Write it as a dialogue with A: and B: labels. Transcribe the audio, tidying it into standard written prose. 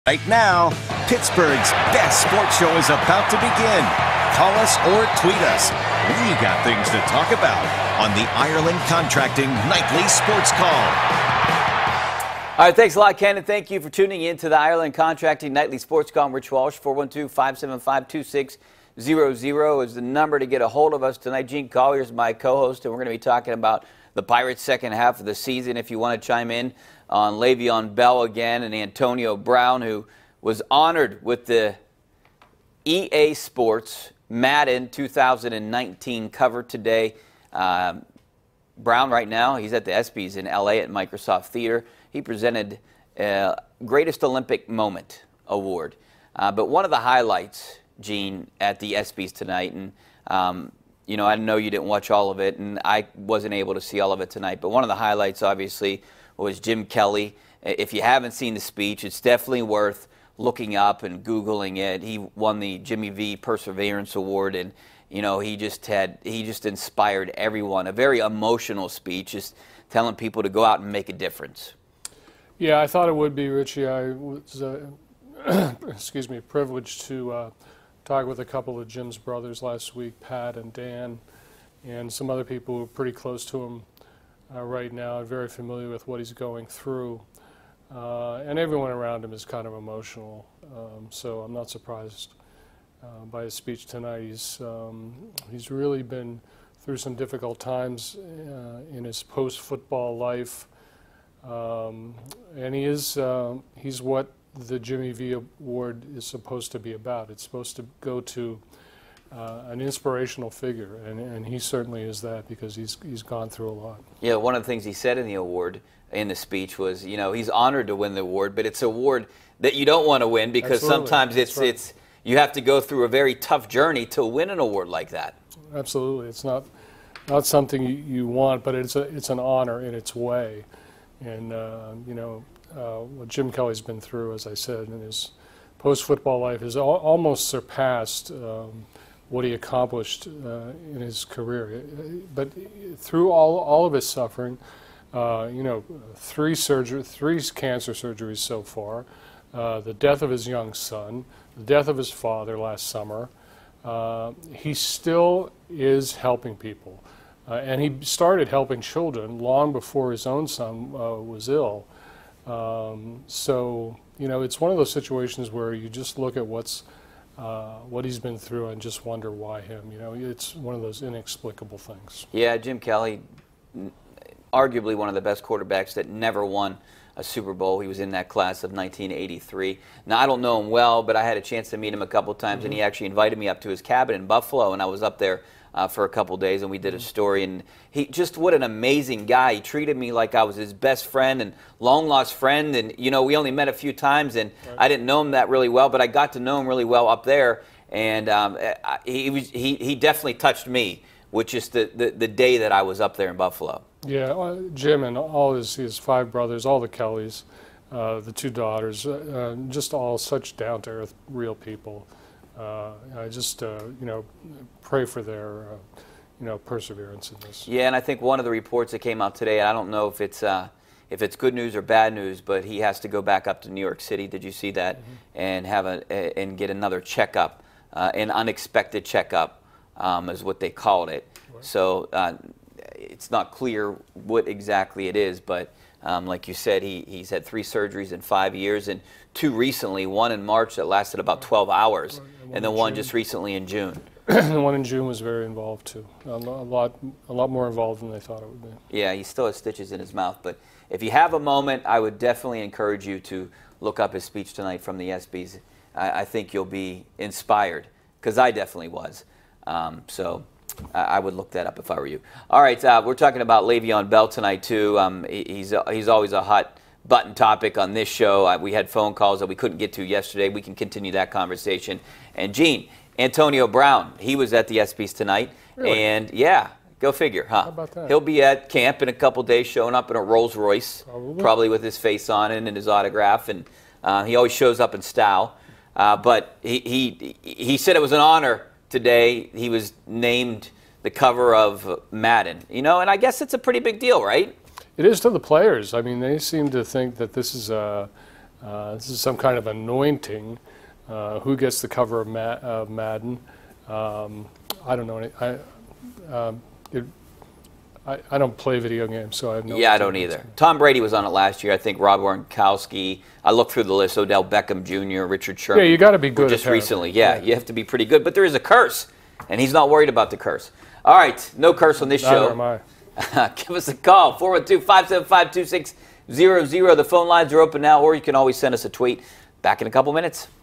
A: Right now, Pittsburgh's best sports show is about to begin. Call us or tweet us. We got things to talk about on the Ireland Contracting Nightly Sports Call.
B: All right, thanks a lot, Ken, and thank you for tuning in to the Ireland Contracting Nightly Sports Call. I'm Rich Walsh. 412-575-2600 is the number to get a hold of us tonight. Gene Collier is my co-host, and we're going to be talking about the Pirates' second half of the season. If you want to chime in on Le'Veon Bell again and Antonio Brown, who was honored with the EA Sports Madden 2019 cover today. Brown right now, he's at the ESPYs in LA at Microsoft Theater. He presented Greatest Olympic Moment Award. But one of the highlights, Gene, at the ESPYs tonight, and you know, I know you didn't watch all of it, and I wasn't able to see all of it tonight, but one of the highlights, obviously, was Jim Kelly. If you haven't seen the speech, it's definitely worth looking up and Googling it. He won the Jimmy V Perseverance Award, and you know, he just inspired everyone. A very emotional speech, just telling people to go out and make a difference. Yeah, I thought it would be, Richie. I was, excuse me, privileged to talk with a couple of Jim's brothers last week, Pat and Dan, and some other people who are pretty close to him right now, and very familiar with what he's going through. And everyone around him is kind of emotional, so I'm not surprised by his speech tonight. He's really been through some difficult times in his post-football life, and he's what the Jimmy V Award is supposed to be about. It's supposed to go to an inspirational figure, and he certainly is that, because he's gone through a lot. Yeah, one of the things he said in the award, in the speech, was, you know, he's honored to win the award, but it's an award that you don't want to win, because sometimes it's you have to go through a very tough journey to win an award like that. Absolutely, it's not something you want, but it's an honor in its way, and you know, what Jim Kelly's been through, as I said, in his post-football life has almost surpassed what he accomplished in his career. But through all of his suffering, you know, three cancer surgeries so far, the death of his young son, the death of his father last summer, he still is helping people. And he started helping children long before his own son was ill. So, you know, it's one of those situations where you just look at what he's been through and just wonder why him. You know, it's one of those inexplicable things. Yeah, Jim Kelly, arguably one of the best quarterbacks that never won a Super Bowl. He was in that class of 1983. Now, I don't know him well, but I had a chance to meet him a couple times, and he actually invited me up to his cabin in Buffalo, and I was up there for a couple days, and we did a story, and he just, what an amazing guy. He treated me like I was his best friend and long-lost friend, and, you know, we only met a few times, and I didn't know him that really well, but I got to know him really well up there, and he definitely touched me, which is the day that I was up there in Buffalo. Yeah, Jim and all his five brothers, all the Kellys, the two daughters, just all such down-to-earth, real people. I just, you know, pray for their, you know, perseverance in this. Yeah, and I think one of the reports that came out today, I don't know if it's good news or bad news, but he has to go back up to New York City. Did you see that? And have and get another checkup, an unexpected checkup, is what they called it. Right. So it's not clear what exactly it is, but like you said, he's had 3 surgeries in 5 years, and 2 recently, one in March that lasted about 12 hours, and then one just recently in June. The one in June was very involved too. A lot more involved than they thought it would be. Yeah, he still has stitches in his mouth, but if you have a moment, I would definitely encourage you to look up his speech tonight from the ESPYs. I think you'll be inspired, because I definitely was. So I would look that up if I were you. All right, we're talking about Le'Veon Bell tonight too. He's always a hot button topic on this show. We had phone calls that we couldn't get to yesterday. We can continue that conversation. And Gene, Antonio Brown, he was at the ESPYs tonight. Really? And yeah, go figure, huh? How about that? He'll be at camp in a couple days, showing up in a Rolls Royce, probably with his face on it and his autograph. And he always shows up in style. But he said it was an honor today. He was named the cover of Madden, you know, and I guess it's a pretty big deal, right? It is to the players. I mean, they seem to think that this is This is some kind of anointing. Who gets the cover of Madden? I don't know. I don't play video games, so I have no.
C: Yeah, I don't either. Tom Brady was on it last year. I think Rob Gronkowski. I looked through the list. Odell Beckham Jr., Richard Sherman.
B: Yeah, you got to be good.
C: Just recently, yeah, you have to be pretty good. But there is a curse, and he's not worried about the curse. All right, no curse on this show.
B: Neither am I.
C: Give us a call, 412-575-2600. The phone lines are open now, or you can always send us a tweet. Back in a couple minutes.